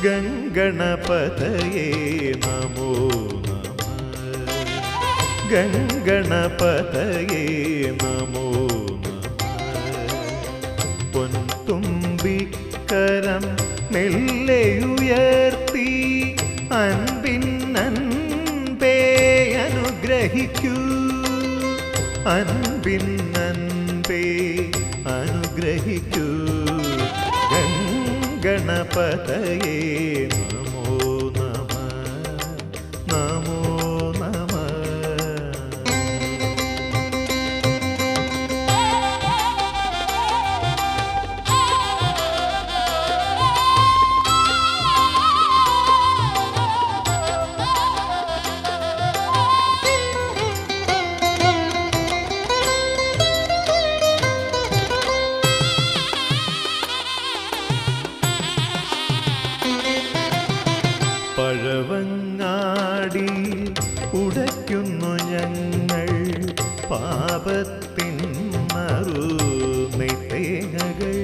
ഗംഗണപതയേ നമോ നമഃ ഗംഗണപതയേ നമോ പൊൻതുമ്പിക്കരം മെല്ലെയുയർത്തി അൻപിന്നൻപേ അനുഗ്രഹിക്കൂ അൻപിന്നൻപേ അനുഗ്രഹിക്കൂ ഗംഗണപതയേ നമോ നമഃ നമോ നമഃ പഴവങ്ങാടി ഉടയ്ക്കുന്നു ഞങ്ങൾ പാപത്തിൻ നറുനെയ്തേങ്ങകൾ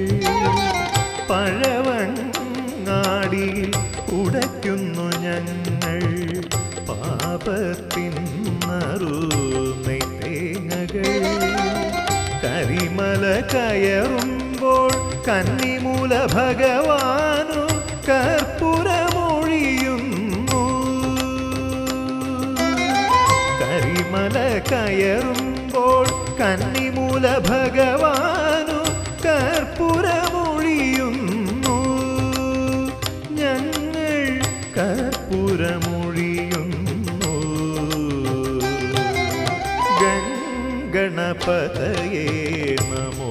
പഴവങ്ങാടി ഉടയ്ക്കുന്നു ഞങ്ങൾ പാപത്തിൻ നറുനെയ്തേങ്ങകൾ കരിമല കയറുമ്പോൾ കന്നിമൂല ഭഗവാനു കർപ്പൂരമൊഴിയുന്നു കരിമല കയറുമ്പോൾ കന്നിമൂല ഭഗവാനു കർപ്പൂരമൊഴിയുന്നു ഞങ്ങൾ കർപ്പൂരമൊഴിയുന്നു ഗംഗണപതയേ നമോ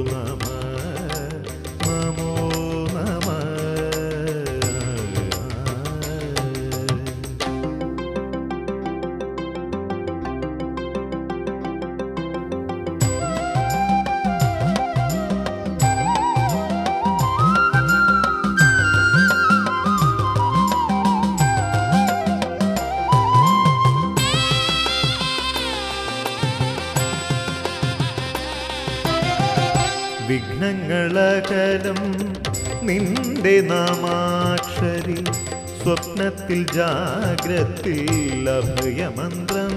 വിഘ്നങ്ങളകലം നിന്റെ നാമാക്ഷരി സ്വപ്നത്തിൽ ജാഗ്രത്തിൽ അഭയമന്ത്രം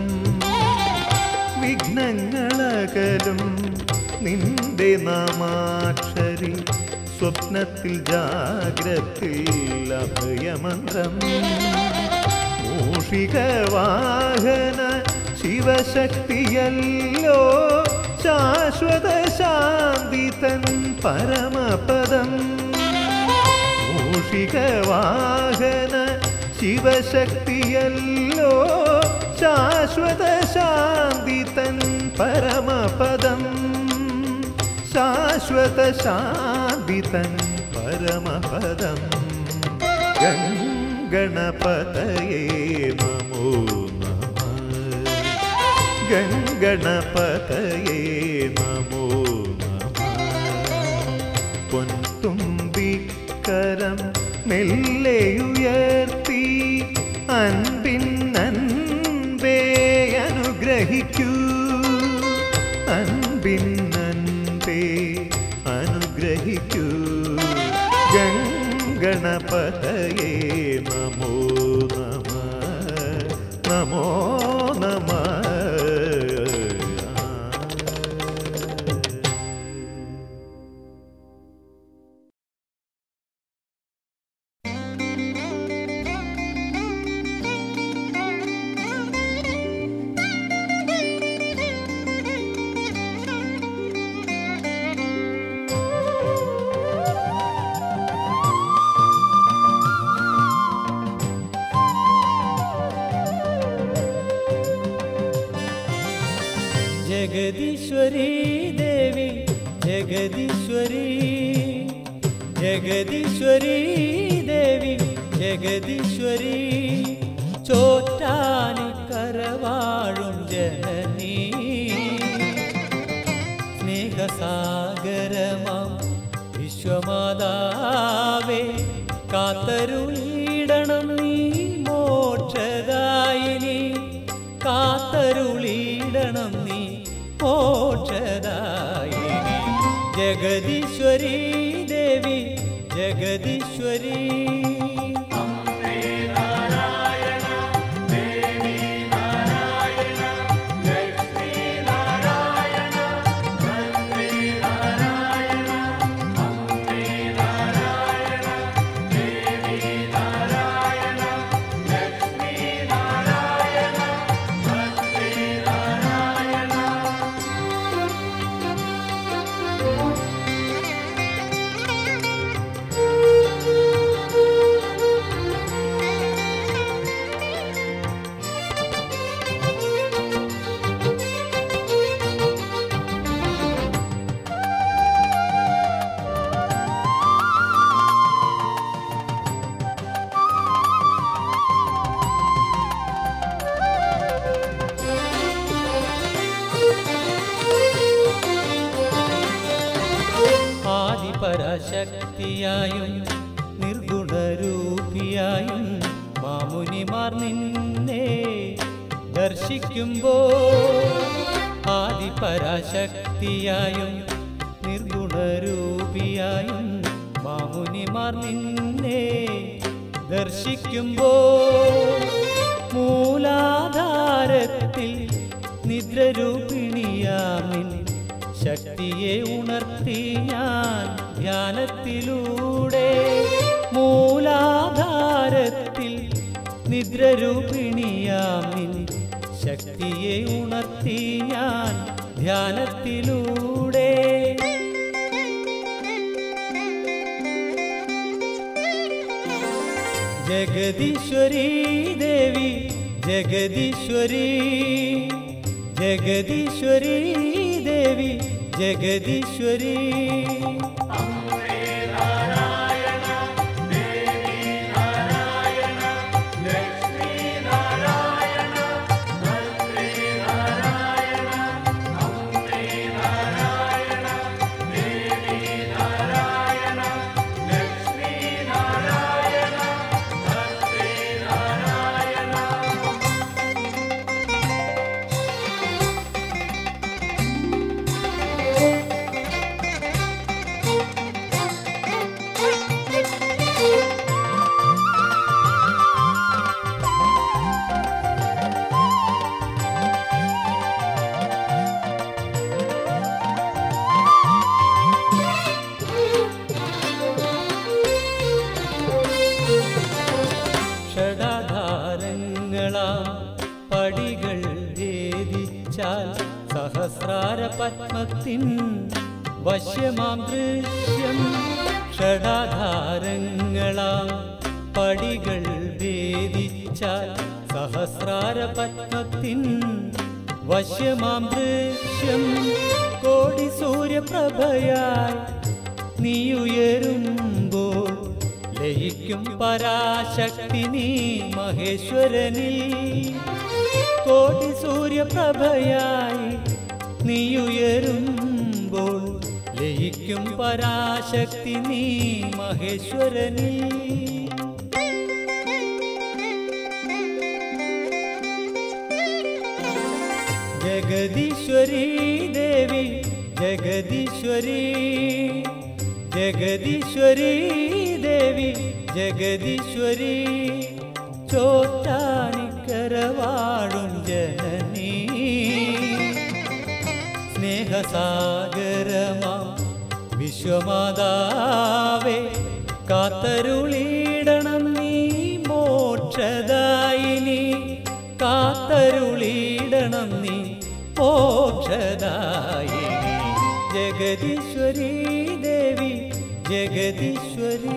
വിഘ്നങ്ങളകലും നിന്റെ നാമാക്ഷരി സ്വപ്നത്തിൽ ജാഗ്രത്തിൽ അഭയമന്ത്രം മൂഷികവാഹന ശിവശക്തിയല്ലോ ശാശ്വത ശാന്തി തൻ പരമപദം മൂഷികവാഹന ശിവശക്തിയല്ലോ ശാശ്വത ശാന്തി തൻ പരമപദം ശാശ്വത ശാന്തി തൻ പരമപദം ഗംഗണപതയേ നമോ ഗംഗണപതയേ നമോ നമഃ പൊൻതുമ്പിക്കരം മെല്ലെയുയർത്തി അൻപിന്നൻപേ അനുഗ്രഹിക്കൂ അൻപിന്നൻപേ അനുഗ്രഹിക്കൂ ഗംഗണപതയേ നമോ നമഃ നമോ നമഃ जगदीश्वरी देवी जगदीश्वरी जगदीश्वरी देवी जगदीश्वरी ചോറ്റാനിക്കരവാഴും ജനനീ സ്നേഹസാഗരമാം വിശ്വമാതാവേ കാത്തരുളിടണം നീ മോക്ഷദായിനി കാത്തരുളിടണം നീ മോക്ഷദായിനി ജഗദീശ്വരി ദേവി ജഗദീശ്വരി ആദിപരാശക്തിയായും നിർഗുണരൂപിയായും മാമുനിമാർ നിന്നെ ദർശിക്കുമ്പോൾ ആദിപരാശക്തിയായും നിർഗുണരൂപിയായും മാമുനിമാർ നിന്നെ ദർശിക്കുമ്പോൾ മൂലാധാരത്തിൽ നിദ്രരൂപിണിയാമിൻ ശക്തിയെ ഉണർത്തി ഞാൻ ധ്യാനത്തിലൂടെ മൂലാധാരത്തിൽ നിദ്രരൂപിണിയാമിൻ ശക്തിയെ ഉണർത്തി ഞാൻ ധ്യാനത്തിലൂടെ ജഗദീശ്വരി ദേവി ജഗദീശ്വരി ജഗദീശ്വരി ദേവി ജഗദീശ്വരി പടികൾ ഭേദിച്ചാൽ സഹസ്രാര പത്മത്തിൻ വശ്യമാം ദൃശ്യം ഷഡാധാരങ്ങളാം പടികൾ ഭേദിച്ചാൽ സഹസ്രാര പത്മത്തിൻ വശ്യമാം ദൃശ്യം കോടി സൂര്യപ്രഭയായി നീയുയരുമ്പോൾ ലയിക്കും പരാശക്തി നീ മഹേശ്വരനിൽ കോടി സൂര്യപ്രഭയായി നീയുയരുമ്പോൾ ലയിക്കും പരാശക്തി നീ മഹേശ്വരനിൽ ജഗദീശ്വരി ദേവി ജഗദീശ്വരി ജഗദീശ്വരി ദേവി ജഗദീശ്വരി ചോറ്റാനിക്കരവാഴും ജനനീ സ്നേഹസാഗരമാം വിശ്വമാതാവേ കാത്തരുളിടണം നീ മോക്ഷദായിനി കാത്തരുളിടണം നീ മോക്ഷദായിനി ജഗദീശ്വരി ദേവി ജഗദീശ്വരി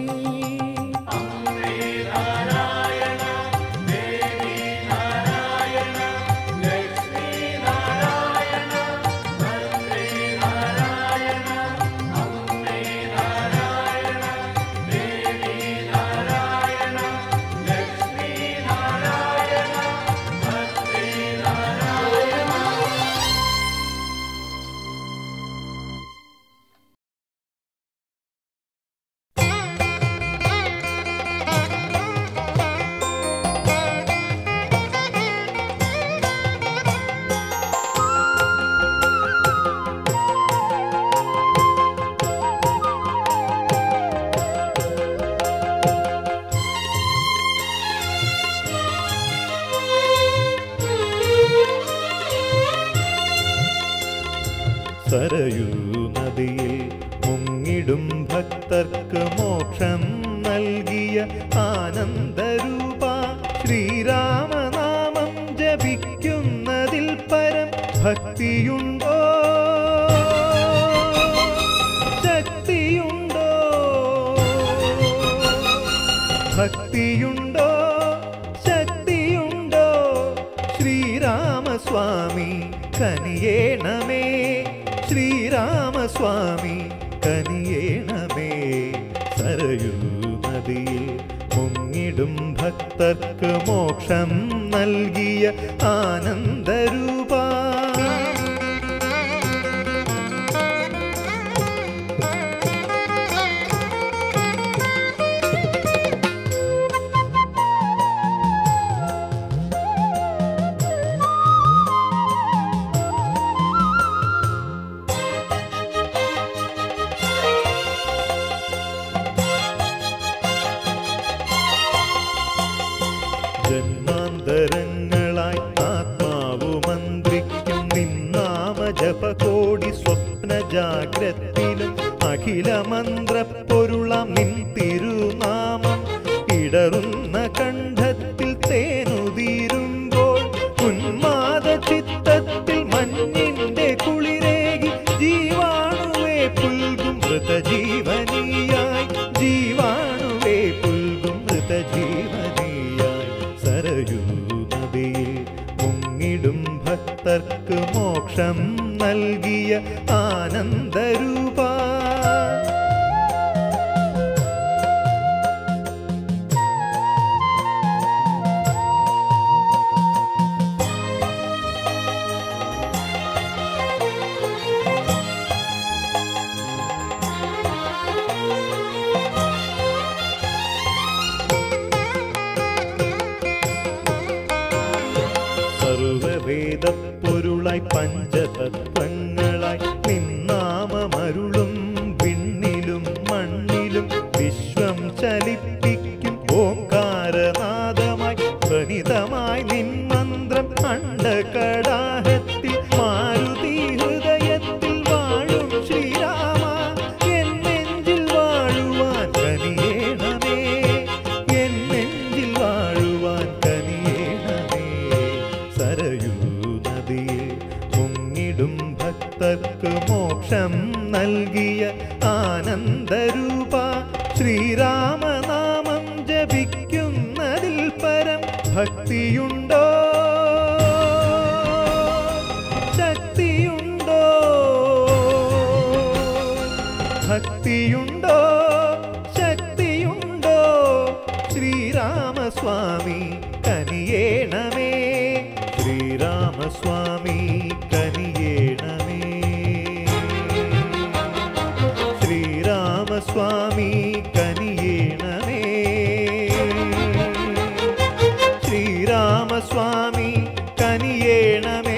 സരയൂ നദിയിൽ മുങ്ങിടും ഭക്തർക്ക് മോക്ഷം നൽകിയ ആനന്ദരൂപ ശ്രീരാമനാമം ജപിക്കുന്നതിൽ പരം ഭക്തിയുണ്ടോ ശക്തിയുണ്ടോ ഭക്തിയുണ്ടോ ശക്തിയുണ്ടോ ശ്രീരാമസ്വാമി കനിയേണമേ ശ്രീരാമസ്വാമി കനിയേണമേ സരയൂ നദിയിൽ മുങ്ങിടും ഭക്തർക്ക് മോക്ഷം നൽകിയ ആനന്ദരൂപ ജപകോടി സ്വപ്ന ജാഗ്രത്തിലും അഖില മന്ത്രപ്പൊരുളാം നിൻ തിരുനാമം ഇടറുന്ന കണ്ഠത്തിൽ തേനുതീരുമ്പോൾ ഉന്മാദ ചിത്തത്തിൽ മഞ്ഞിന്റെ കുളിരേകി ജീവാണുവേ പുൽകും മൃതജീവനിയായി ജീവാണുവേ പുൽകും മൃതജീവനിയായി സരയൂ നദിയിൽ മുങ്ങിടും ഭക്തർക്ക് മോക്ഷം നൽകിയ ആനന്ദരൂപ സർവവേദപ്പൊരുളായി പഞ്ചതത്വങ്ങളായി നിന്നാമമരുളും വിണ്ണിലും മണ്ണിലും വിശ്വം ചലിപ്പിക്കും ഓംകാരനാദമായി ധ്വനിതമായി നിൻ മന്ത്രം അണ്ഡകടാഹത്തിൽ മാരുതി ഹൃദയത്തിൽ വാഴും ശ്രീരാമ എൻ നെഞ്ചിൽ വാഴുവാൻ കനിയേണമേ എൻ നെഞ്ചിൽ വാഴുവാൻ കനിയേണമേ സരയൂ നദിയിൽ മുങ്ങിടും ഭക്തർക്ക് മോക്ഷം നൽകിയ ആനന്ദരൂപ ശ്രീരാമനാമം ജപിക്കുന്നതിൽ പരം ഭക്തിയുണ്ടോ ശക്തിയുണ്ടോ ഭക്തിയുണ്ടോ ശക്തിയുണ്ടോ ശ്രീരാമസ്വാമി കനിയേണമേ ശ്രീരാമസ്വാമി കനിയേണമേ ശ്രീരാമസ്വാമി കനിയേണമേ ശ്രീരാമസ്വാമി കനിയേണമേ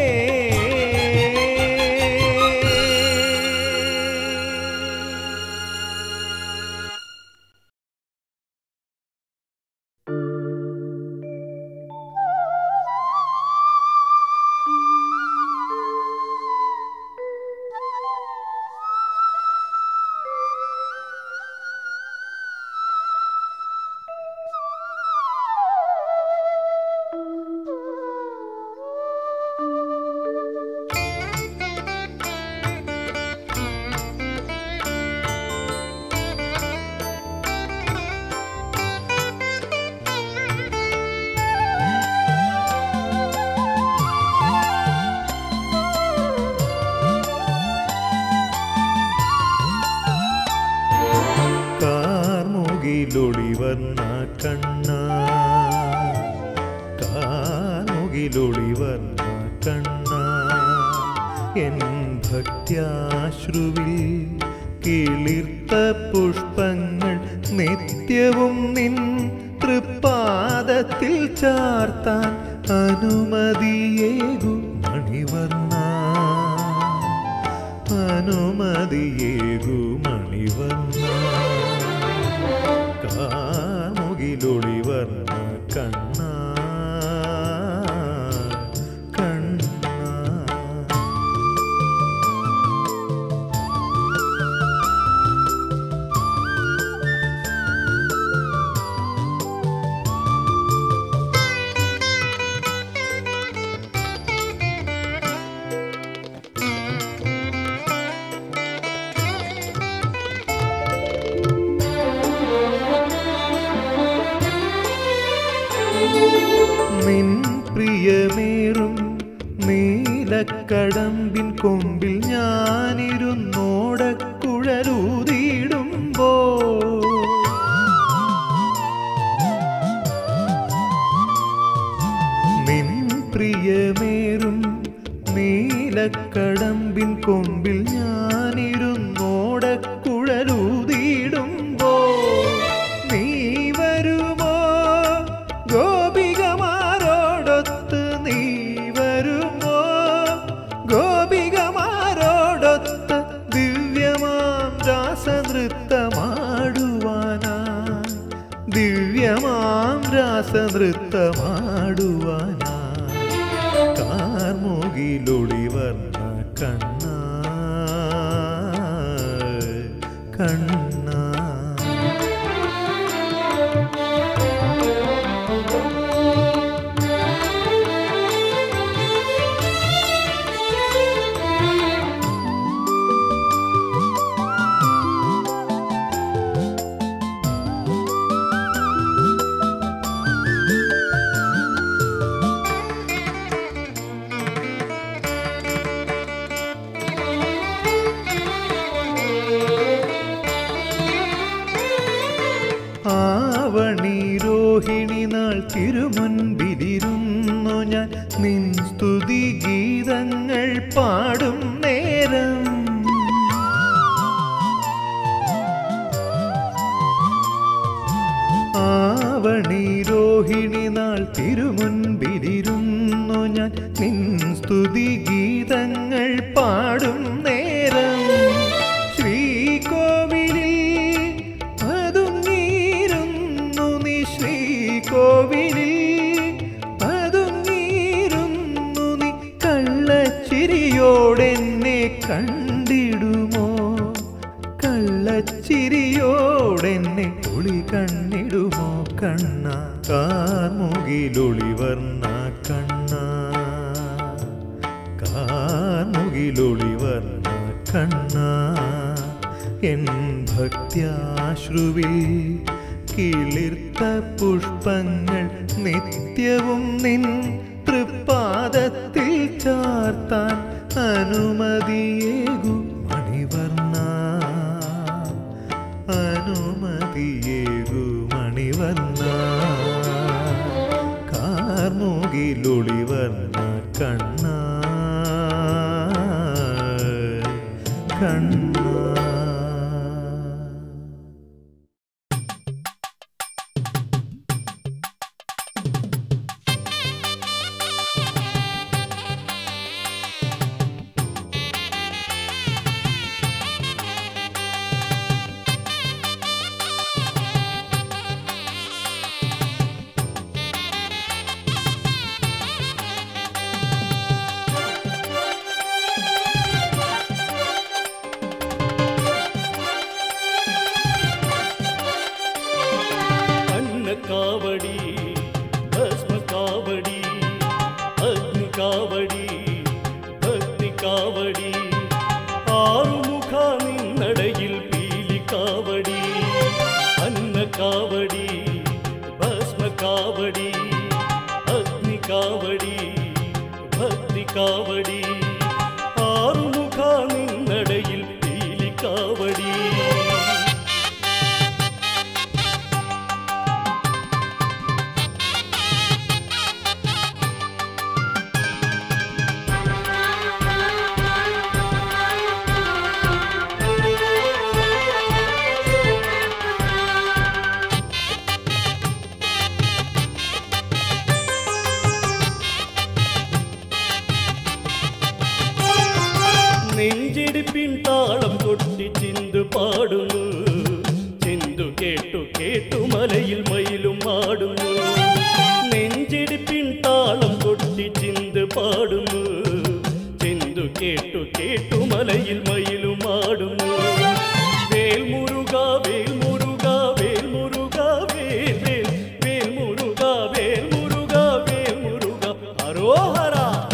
കാർമുകിലൊളിവർണ്ണ കണ്ണ കാർമുകിലൊളിവർണ്ണ കണ്ണ എൻ ഭക്ത്യാശ്രുവിൽ കിളിർത്ത പുഷ്പങ്ങൾ നിത്യവും നിൻ തൃപ്പാദത്തിൽ ചാർത്താൻ അനുമതിയേകു മണിവർണ്ണ അനുമതിയേകു മണിവർണ്ണ കാർമുകിലൊളിവർണ്ണ കണ്ണ കണ്ണ നിൻ പ്രിയമേറും നീലക്കടമ്പിൻ കൊമ്പിൽ ഞാനിരുന്നോടക്കുഴലൂതിയിടുമ്പോ നിൻ പ്രിയമേറും നീലക്കടമ്പിൻ കൊമ്പിൽ ഞാനിരുന്നോടക്കുഴലൂതിയിടുമ്പോ നീ വരുമോ ഗോപികമാരോടൊത്ത് നീ വരുമോ ഗോപികമാരോടൊത്ത് ദിവ്യമാം രാസനൃത്തമാടുവാനായി ദിവ്യമാം രാസനൃത്തമാടുവാനായി കാർമുകിലൊളിവർണ്ണ കണ്ണാ കണ്ണാ. ആവണിരോഹിണി നാൾ തിരുമുൻപിലിരുന്നു ഞാൻ നിൻ സ്തുതി ഗീതങ്ങൾ പാടും നേരം. ആവണിരോഹിണി നാൾ തിരുമുൻപിലിരുന്നു ഞാൻ നിൻ സ്തുതി ഗീതങ്ങൾ പാടും നേരം. ശ്രീകോവിലിൽ പതുങ്ങിയിരുന്നു നീ കള്ളച്ചിരിയോടെന്നെ കണ്ടിടുമോ? കള്ളച്ചിരിയോടെന്നെ ഒളി കണ്ണിടുമോ കണ്ണ? കാർമുകിലൊളിവർണ്ണ കണ്ണ, കാർമുകിലൊളിവർണ്ണ കണ്ണ. എൻ ഭക്ത്യാശ്രുവിൽ കിളിർത്ത പുഷ്പങ്ങൾ നിത്യവും നിൻ തൃപ്പാദത്തിൽ ചാർത്താൻ അനുമതിയേകു മണിവർണ്ണ, അനുമതിയേകു മണിവർണ്ണ. കാർമുകിലൊളിവർണ്ണ കണ്ണ കണ്ണ. कावड़ी भस्म कावड़ी अग्नि कावड़ी भक्ति कावड़ी आरुमुखा निन्नडयिल पीलि कावड़ी अन्न कावड़ी भस्म कावड़ी अग्नि कावड़ी भक्ति कावड़ी आरुमुखा निन्नडयिल पीलि कावड़ी. നെഞ്ചിടിപ്പിൻ താളം കൊട്ടി ചിന്തു പാടുന്നു, ചിന്തു കേട്ടു കേട്ടു മലയിൽ മയിലും ആടുന്നു. നെഞ്ചിടിപ്പിൻ താളം കൊട്ടി ചിന്തു പാടുന്നു, ചിന്തു കേട്ടു കേട്ടു മലയിൽ മയിലും ആടുന്നു. വേൽമുരുക വേൽമുരുക വേൽമുരുക വേൽ വേൽ വേൽമുരുക വേൽമുരുക വേൽമുരുക ഹരോഹര.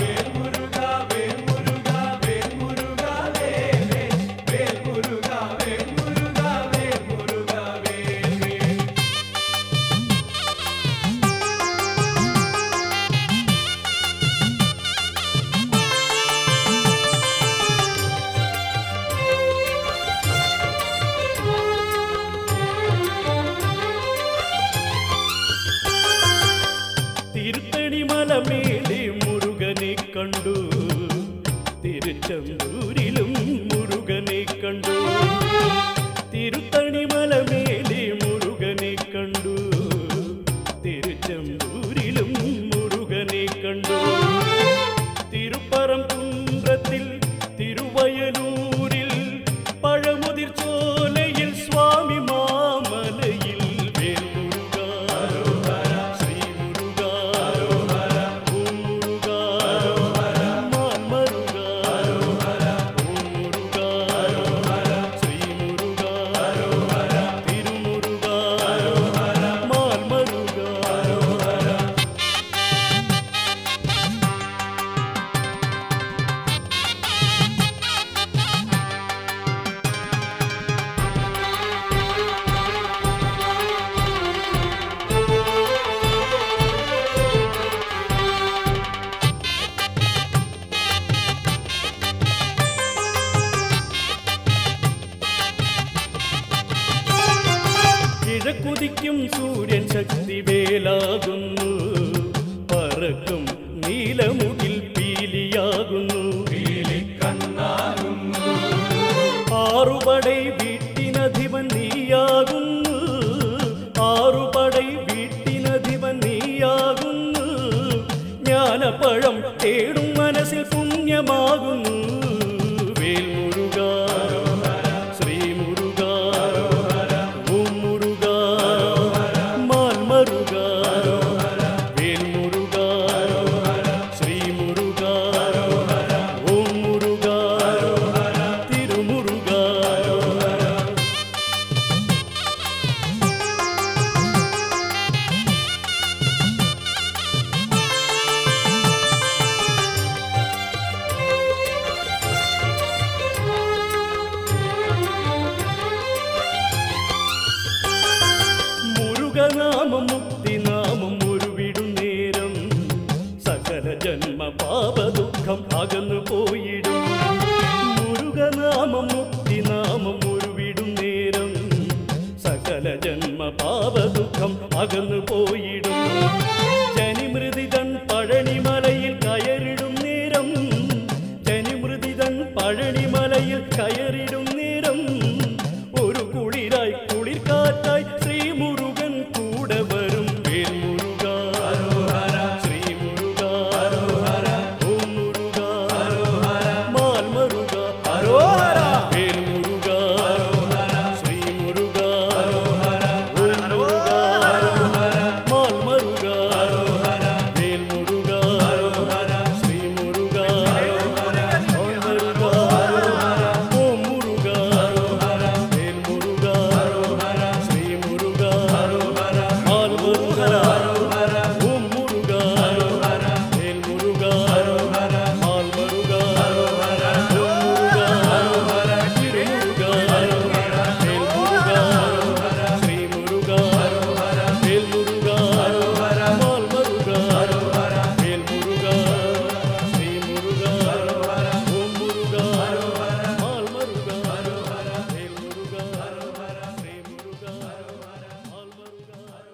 തിരുത്തണിമലമേലെ മുരുകനെ കണ്ടു, തിരുച്ചെന്തൂരിലും മുരുകനെ കണ്ടു. തിരുത്തണിമലമേലെ മുരുകനെ കണ്ടു, തിരുച്ചെന്തൂരിലും മുരുകനെ കണ്ടു. തിരുപ്പറംകുன்றത്തിൽ തിരുവയലൂരിൽ പഴമുതിർ ചോലയിൽ സ്വാമി മാമലയിൽ ഉദിക്കും സൂര്യൻ ശക്തിവേലാകുന്നു, പറക്കും നീലമുകിൽ പീലിയാകുന്നു. ആറുപടൈ വീട്ടിനധിപൻ നീയാകുന്നു, ആറുപടൈ വീട്ടിനധിപൻ നീയാകുന്നു. ജ്ഞാനപ്പഴം തേടും മനസ്സിൽ പുണ്യമാകുന്നു. വേൽമുരുക ശ്രീമുരുക ഓം മുരുക മാൽമരുക. വേൽമുരുക ശ്രീമുരുക ഓം മുരുക തിരുമുരുക. മുരുകനാമം മുക്തിനാമം ഉരുവിടും നേരം സകല ജന്മ പാപദുഃഖം അകന്നു പോയിടും. മുരുകനാമം മുക്തിനാമം ഉരുവിടും നേരം സകല ജന്മ പാപദുഃഖം അകന്നു പോയിടും. ജനിമൃതിതൻ പഴനിമലയിൽ കയറിടും നേരം, ജനിമൃതിതൻ പഴനിമലയിൽ കയറിടും നേരം ഒരു കുളിരായി കുളിർക്കാറ്റായി ശ്രീമുരുകൻ കൂടെ വരും. വേൽമുരുക ശ്രീമുരുക ഓം മുരുക മാൽമരുക. വേൽമുരുക ശ്രീമുരുക ഓം മുരുക മാൽമരുക. വേൽമുരുക ശ്രീമുരുക മാൽമരുക ഓം മുരുക. വേൽമുരുക ശ്രീമുരുക മാൽമരുക ഓം മുരുക. വേൽമുരുക മാൽമരുക ഓം മുരുക തിരുമുരുക. വേൽമുരുക ശ്രീമുരുക വേൽമുരുക മാൽമരുക. വേൽമുരുക ശ്രീമുരുക ഓം മുരുക മാൽമരുക. വേൽമുരുക ശ്രീമുരുക മാൽമരുക.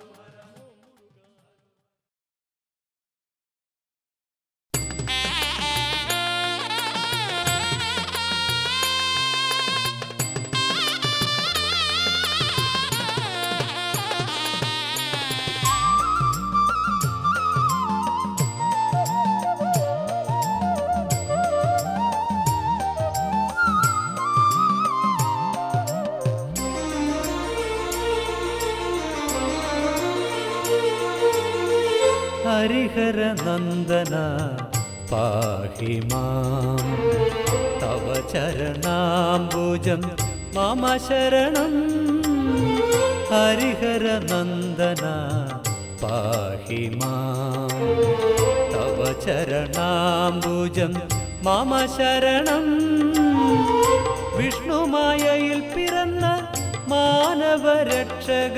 ഹരിഹര നന്ദന പാഹി മാം, തവ ചരണാംബുജം മമ ശരണം. ഹരിഹര നന്ദന പാഹി മാം, തവ ചരണാംബുജം മമ ശരണം. വിഷ്ണുമായയിൽ പിറന്ന മാനവരക്ഷക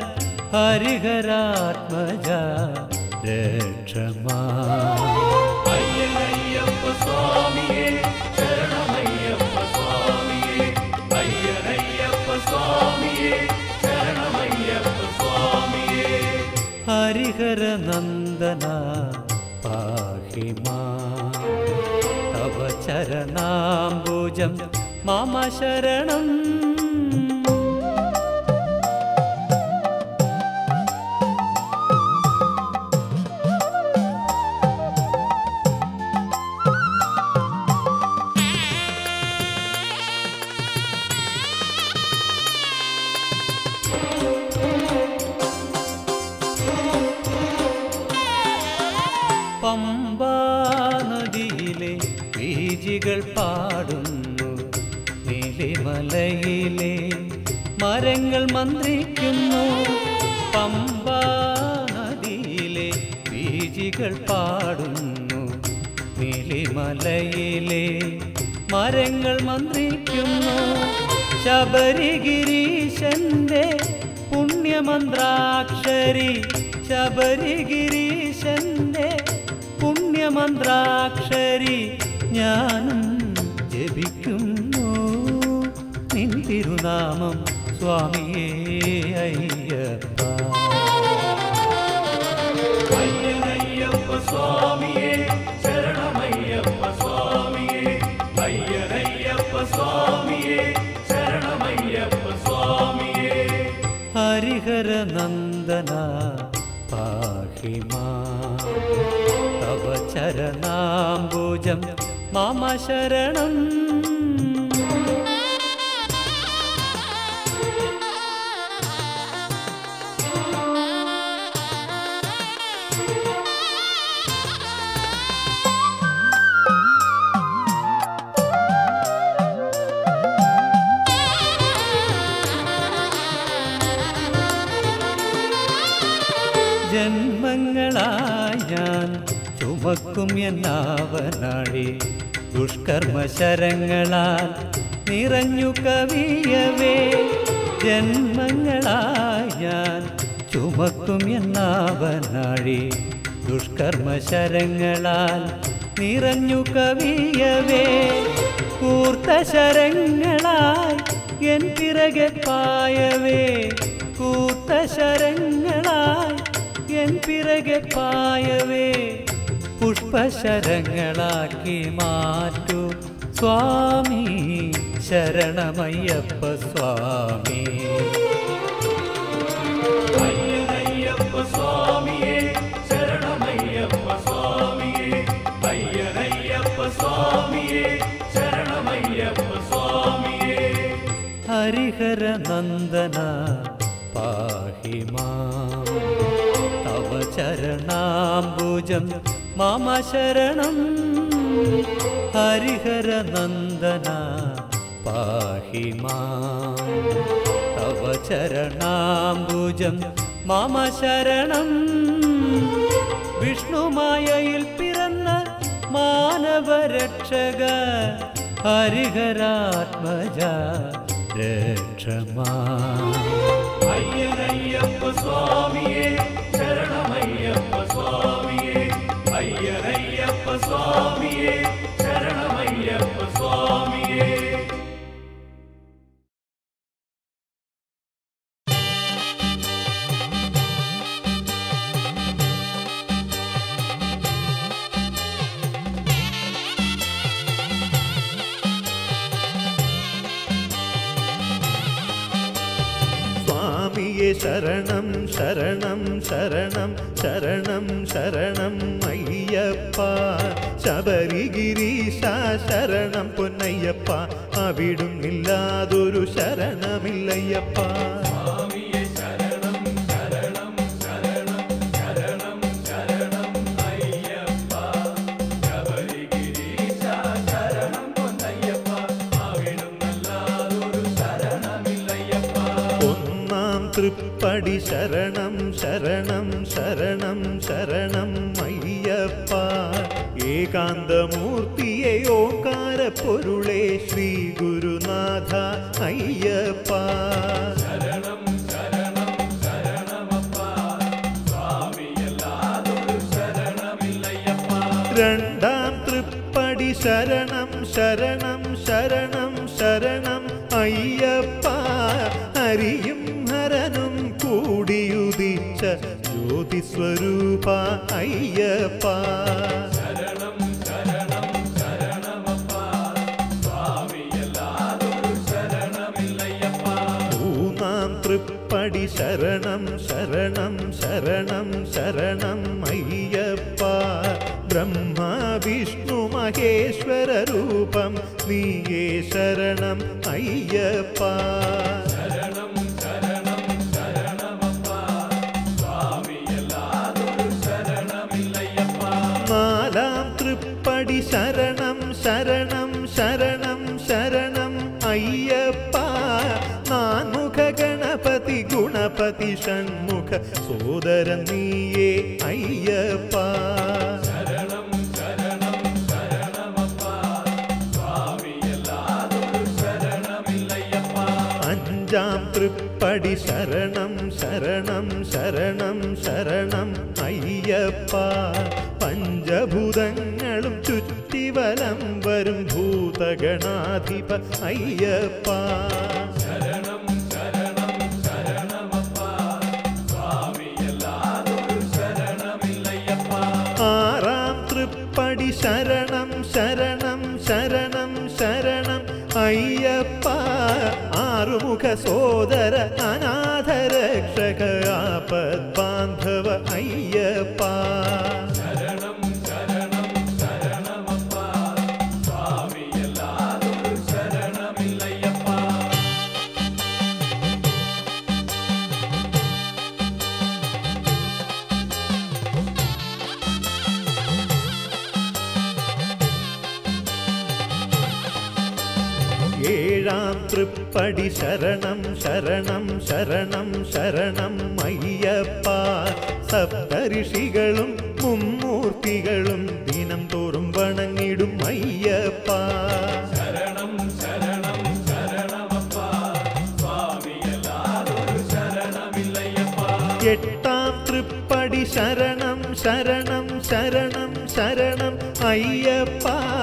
ഹരിഹരാത്മജ രക്ഷമാ. അയ്യനയ്യപ്പ സ്വാമിയേ ശരണമയ്യപ്പ സ്വാമിയേ. അയ്യനയ്യപ്പ സ്വാമിയേ ശരണമയ്യപ്പ സ്വാമിയേ. ഹരിഹര നന്ദന പാഹി മാം, തവ ചരണാംബുജം മമ ശരണം. പമ്പാ നദിയിലെ ബീജികൾ പാടുന്നു, നീലിമലയിലെ മരങ്ങൾ മന്ത്രിക്കുന്നു. പമ്പാ നദിയിലെ ബീജികൾ പാടുന്നു, നീലിമലയിലെ മരങ്ങൾ മന്ത്രിക്കുന്നു. ശബരിഗിരീശന്റെ പുണ്യമന്ത്രാക്ഷരി, ശബരിഗിരീശന്റെ പുണ്യമന്ത്രാക്ഷരി ഞാനും ജപിക്കുന്നു. നിൻ തിരുനാമം സ്വാമിയേ അയ്യപ്പ. ഹരിഹരനന്ദന പാഹി മാം തവ ചരണാംബുജം മമ ശരണം ജന്മങ്ങളായി ഞാൻ ചുമക്കും എന്നാവനാഴി ദുഷ്കർമ്മശരങ്ങളാൽ നിറഞ്ഞു കവിയവേ ജന്മങ്ങളായി ഞാൻ ചുമക്കും എന്നാവനാഴി ദുഷ്കർമ്മശരങ്ങളാൽ നിറഞ്ഞു കവിയവേ കൂർത്ത ശരങ്ങളായി എൻ പിറകെ പായവേ കൂർത്ത ശരങ്ങളായി എൻ പിറകെ പായവേ പുഷ്പശരങ്ങളാക്കി മാറ്റൂ സ്വാമി ശരണമയ്യപ്പ സ്വാമി അയ്യനയ്യപ്പ സ്വാമിയേ ശരണമയ്യപ്പ സ്വാമിയേ അയ്യനയ്യപ്പ സ്വാമിയേ ശരണമയ്യപ്പ സ്വാമിയേ ഹരിഹരനന്ദന പാഹി മാം തവ ചരണാംബുജം മമ ശരണം ഹരിഹരനന്ദന പാഹി മാം തവ ചരണാംബുജം മമ ശരണം വിഷ്ണുമായയിൽ പിറന്ന മാനവരക്ഷക ഹരിഹരാത്മജ രക്ഷമാ അയ്യനയ്യപ്പ സ്വാമിയേ ശരണമയ്യപ്പ സ്വാമിയേ അയ്യനയ്യപ്പ സ്വാമിയേ ശരണമയ്യപ്പ സ്വാമിയേ സ്വാമിയെ ശരണം ശരണം ശരണം ശരണം ശരണം അയ്യപ്പ ശബരിഗിരീശ ശരണം പൊന്നയ്യപ്പ അവിടും ഇല്ലാതൊരു ശരണമില്ലയ്യപ്പ സ്വാമിയേ ശരണം ശരണം ശരണം ശരണം ശരണം അയ്യപ്പ ശബരിഗിരീശ ശരണം പൊന്നയ്യപ്പ അവിടും നല്ലാതൊരു ശരണമില്ലയ്യപ്പ ഒന്നാം തൃപ്പടി ശരണം ശരണം ശരണം ശരണം അയ്യപ്പ ഏകാന്തമൂർത്തിയെ ഓംകാര പൊരുളേ ശ്രീ ഗുരുനാഥ അയ്യപ്പ ശരണം ശരണം ശരണമപ്പ സ്വാമിയല്ലാതൊരു ശരണമില്ലയ്യപ്പ രണ്ടാം തൃപ്പടി ശരണം ശരണം ശരണം ശരണം അയ്യപ്പ ഹരിയും ഹരനും കൂടിയുദിച്ച ജ്യോതിസ്വരൂപ അയ്യപ്പ ശരണം ശരണം ശരണമപ്പ സ്വാമിയല്ലാതൊരു ശരണമില്ലയ്യപ്പ മൂന്നാം തൃപ്പടി ശരണം ശരണം ശരണം ശരണം അയ്യപ്പ ബ്രഹ്മ വിഷ്ണു മഹേശ്വര രൂപം നീയേ ശരണം അയ്യപ്പ ശരണം ശരണം ശരണമപ്പ സ്വാമിയല്ലാതൊരു ശരണമില്ലയ്യപ്പ നാലാം തൃപ്പടി ശരണം ശരണം ശരണം ശരണം അയ്യപ്പ നാൻമുഖ ഗണപതി ഗുണപതി ഷൺമുഖ സോദരൻ നീയേ അയ്യപ്പ ശരണം ശരണം ശരണമപ്പ സ്വാമിയല്ലാതൊരു ശരണമില്ലയ്യപ്പ അഞ്ചാം തൃപ്പടി ശരണം ശരണം ശരണം ശരണം അയ്യപ്പ പഞ്ചഭൂതങ്ങളും ചുറ്റിവലം വരും ഭൂതഗണാധിപ അയ്യപ്പ ശരണം ശരണം ശരണമപ്പ സ്വാമിയല്ലാതൊരു ശരണമില്ലയ്യപ്പ ആറാം തൃപ്പടി ശരണം ശരണം ശരണം ശരണം അയ്യപ്പ ആറുമുഖ സോദര അനാഥരക്ഷക ആപത്ത് ഏഴാം തൃപ്പടി ശരണം ശരണം ശരണം ശരണം അയ്യപ്പ. സപ്തഋഷികളും മുമ്മൂർത്തികളും ദിനം തോറും വണങ്ങിടും അയ്യപ്പ. ശരണം ശരണം ശരണമപ്പ സ്വാമിയല്ലാതൊരു ശരണമില്ലയ്യപ്പ. എട്ടാം തൃപ്പടി ശരണം ശരണം ശരണം ശരണം അയ്യപ്പ.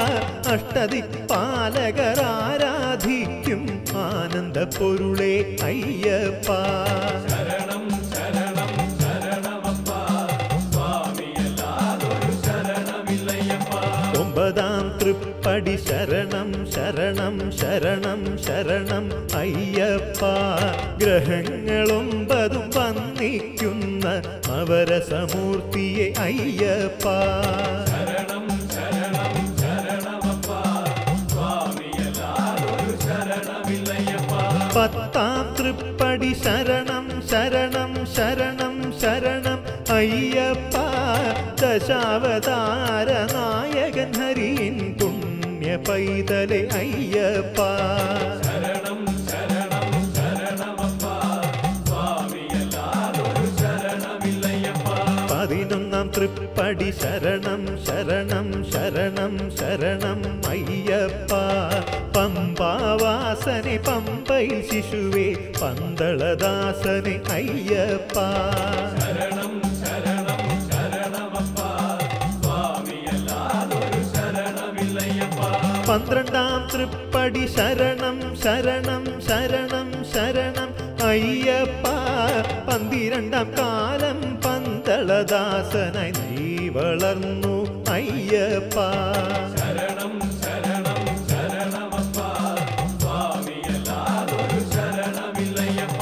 അഷ്ടദിക്പാലകരാരാധിക്കും ആനന്ദ പൊരുളേ അയ്യപ്പ. ശരണം ശരണം ശരണമപ്പ സ്വാമിയല്ലാതൊരു ശരണമില്ലയ്യപ്പ. ഒമ്പതാം തൃപ്പടി ശരണം ശരണം ശരണം ശരണം അയ്യപ്പ. ഗ്രഹങ്ങളൊമ്പതും വന്നിക്കുന്ന നവരസമൂർത്തിയെ അയ്യപ്പ. ശരണം ശരണം ശരണമപ്പ സ്വാമിയല്ലാതൊരു ശരണമില്ലയ്യപ്പ. പത്താം തൃപ്പടി ശരണം ശരണം ശരണം ശരണം അയ്യപ്പ. ദശാവതാര നായകൻ ഹരിയിൻ പുണ്യ പൈതലെ അയ്യപ്പ. ശരണം ശരണം ശരണമപ്പ സ്വാമിയല്ലാതൊരു ശരണമില്ലയ്യപ്പ. പതിനൊന്നാം തൃപ്പടി ശരണം ശരണം ശരണം ശരണം അയ്യപ്പ. പമ്പാവാസനെ പമ്പയിൽ ശിശുവേ പന്തളദാസനെ അയ്യപ്പ. ശരണം ശരണം ശരണമപ്പ സ്വാമിയല്ലാതൊരു ശരണമില്ലയ്യപ്പ. പന്ത്രണ്ടാം തൃപ്പടി ശരണം ശരണം ശരണം ശരണം അയ്യപ്പ. പന്തിരണ്ടാം കാലം പന്തളദാസനായി നീ വളർന്നു അയ്യപ്പ. ശരണം ശരണം ശരണമപ്പ സ്വാമിയല്ലാതൊരു ശരണമില്ലയ്യപ്പ.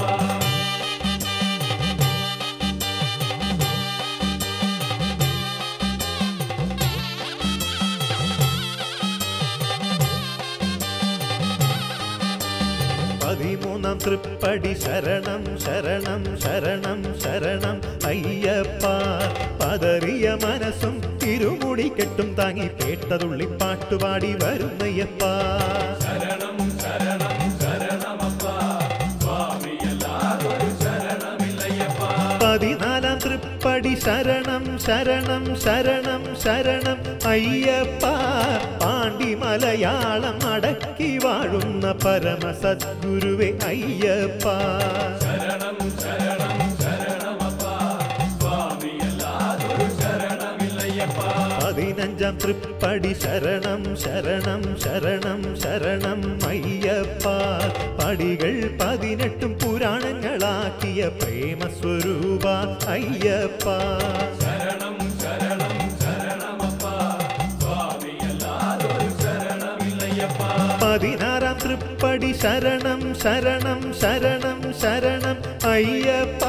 പതിമൂന്നാം തൃപ്പടി ശരണം ശരണം ശരണം ശരണം അയ്യപ്പ. പതറിയ മനസ്സും ഇരുമുടി കെട്ടും താങ്ങി കേട്ടതുള്ളി പാട്ടുപാടി വരുന്നയ്യപ്പ. ശരണം ശരണം ശരണമപ്പ സ്വാമിയല്ലാതൊരു ശരണമില്ലയ്യപ്പ. പതിനാലാം തൃപ്പടി ശരണം ശരണം ശരണം ശരണം അയ്യപ്പ. പാണ്ഡി മലയാളം അടക്കി വാഴുന്ന പരമസദ്ഗുരുവേ അയ്യപ്പ. ശരണം ശരണം ശരണമപ്പ സ്വാമിയല്ലാതൊരു ശരണമില്ലയ്യപ്പ. പതിനഞ്ചാം തൃപ്പടി ശരണം ശരണം ശരണം ശരണം അയ്യപ്പ. പടികൾ 18 പുരാണങ്ങളാക്കിയ പ്രേമസ്വരൂപ അയ്യപ്പ. ശരണം ശരണം ശരണമപ്പ സ്വാമിയല്ലാതൊരു ശരണമില്ലയ്യപ്പ. 16ആം തൃപ്പടി ശരണം ശരണം ശരണം ശരണം അയ്യപ്പ.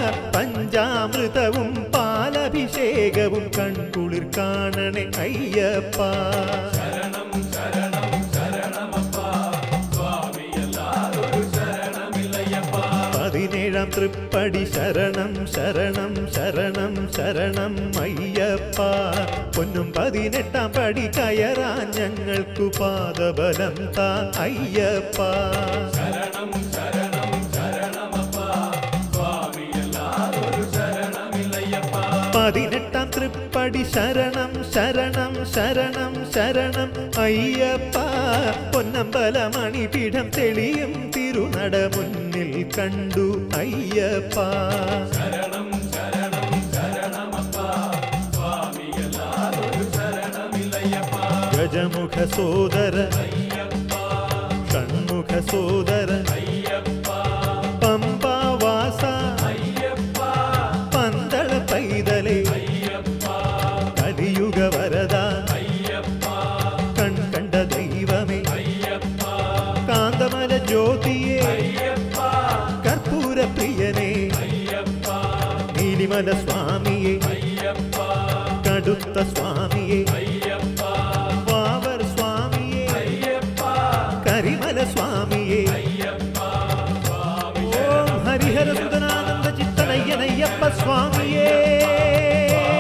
പഞ്ചാമൃതവും പാലഭിഷേകവും കൺകുളിർ കാണണേ അയ്യപ്പ. ശരണം ശരണം ശരണമപ്പ സ്വാമിയല്ലാതൊരു ശരണമില്ലയ്യപ്പ. 17ആം തൃപ്പടി ശരണം ശരണം ശരണം ശരണം അയ്യപ്പ. പൊന്നും 18ആം പടി കയറാൻ ഞങ്ങൾക്കു പാദബലം താ അയ്യപ്പ. ശരണം ശരണം ശരണമപ്പ സ്വാമിയല്ലാതൊരു ശരണമില്ലയ്യപ്പ. 18ആം തൃപ്പടി ശരണം ശരണം ശരണം ശരണം അയ്യപ്പ. പൊന്നമ്പലമണിപീഠം തെളിയും തിരുനട മുന്നിൽ കണ്ടു അയ്യപ്പ. ശരണം ശരണം ശരണമപ്പ സ്വാമിയല്ലാതൊരു ശരണമില്ലയ്യപ്പ. ഗജമുഖ സോദര അയ്യപ്പ ഷൺമുഖ സോദര അയ്യപ്പ പമ്പാവാസ അയ്യപ്പ പന്തള പൈതലെ അയ്യപ്പ കലിയുഗ വരദ അയ്യപ്പ കണ്ട ദൈവമേ അയ്യപ്പ കാന്തമല ജ്യോതിയെ അയ്യപ്പ കർപ്പൂര പ്രിയനെ അയ്യപ്പ നീലിമല സ്വാമിയെ അയ്യപ്പ കടുത്ത സ്വാമിയെ അയ്യപ്പ വാവർ സ്വാമിയെ അയ്യപ്പ കരിമല സ്വാമിയെ അയ്യപ്പ സ്വാമി ഓം ഹരിഹര സുതനാനന്ദ ചിത്തനയ്യനയ്യപ്പ സ്വാമിയേ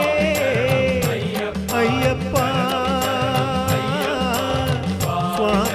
അയ്യപ്പ സ്വാമി